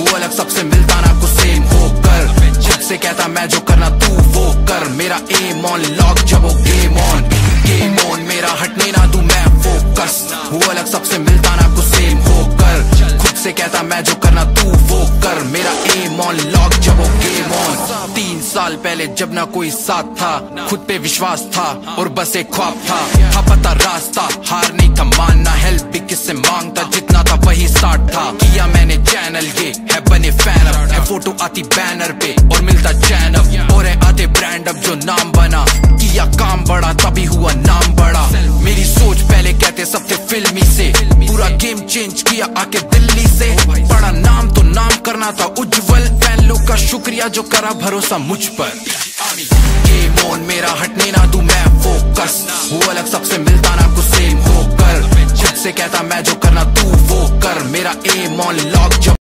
वो अलग सबसे मिलता ना कुछ सेम होकर, खुद से कहता मैं जो करना तू वो कर, मेरा एम ऑन लॉक जब वो गेम ऑन, मेरा हटने ना दूं मैं फोकस, वो अलग सबसे मिलता ना कुछ सेम होकर, खुद से कहता मैं जो करना तू वो कर, मेरा एम ऑन लॉक जब वो गेम ऑन। 3 साल पहले जब ना कोई साथ था, खुद पे विश्वास था और बस एक ख्वाब था पता रास्ता, हार नहीं था मानना, हेल्प भी किससे मांगता, जितना था वही स्टार्ट था, किया मैंने चैनल ये है बने फैन अब, है फोटो आती बैनर पे और मिलता चैन अब, और है आते ब्रांड अब जो नाम बना, किया काम बड़ा तभी हुआ नाम बड़ा, मेरी सोच पहले कहते सब थे फिल्मी से, पूरा गेम चेंज किया आके दिल्ली से, बड़ा नाम तो नाम करना था उज्जवल, फैन लोग का शुक्रिया जो करा भरोसा मुझ पर, गेम ऑन मेरा हटने ना दूं मैं फोकस, वो अलग सबसे मिलता ना कुछ सेम होकर, खुद से कहता मैं जो करना तू वो कर, मेरा एम ऑन लॉक जब